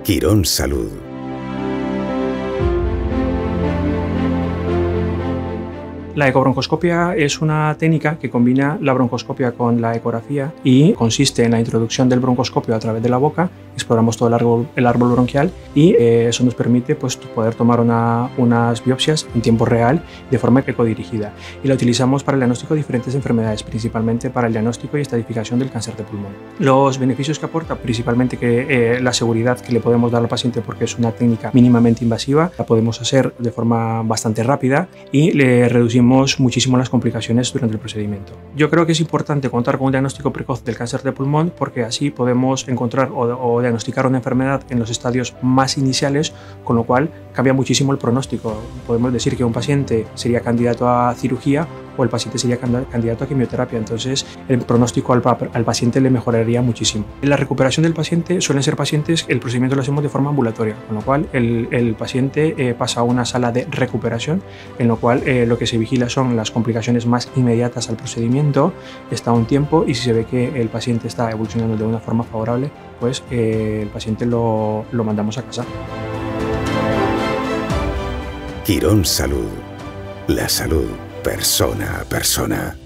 Quirón Salud. La ecobroncoscopia es una técnica que combina la broncoscopia con la ecografía y consiste en la introducción del broncoscopio a través de la boca. Exploramos todo el árbol bronquial y eso nos permite poder tomar unas biopsias en tiempo real de forma ecodirigida. Y la utilizamos para el diagnóstico de diferentes enfermedades, principalmente para el diagnóstico y estadificación del cáncer de pulmón. Los beneficios que aporta, principalmente que la seguridad que le podemos dar al paciente, porque es una técnica mínimamente invasiva, la podemos hacer de forma bastante rápida y le reducimos muchísimo las complicaciones durante el procedimiento. Yo creo que es importante contar con un diagnóstico precoz del cáncer de pulmón porque así podemos encontrar o diagnosticar una enfermedad en los estadios más iniciales, con lo cual cambia muchísimo el pronóstico. Podemos decir que un paciente sería candidato a cirugía o el paciente sería candidato a quimioterapia, entonces el pronóstico al paciente le mejoraría muchísimo. En la recuperación del paciente suelen ser pacientes, el procedimiento lo hacemos de forma ambulatoria, con lo cual el paciente pasa a una sala de recuperación, en lo cual lo que se vigila son las complicaciones más inmediatas al procedimiento, está un tiempo y si se ve que el paciente está evolucionando de una forma favorable, pues el paciente lo mandamos a casa. Quirón Salud. La salud persona a persona.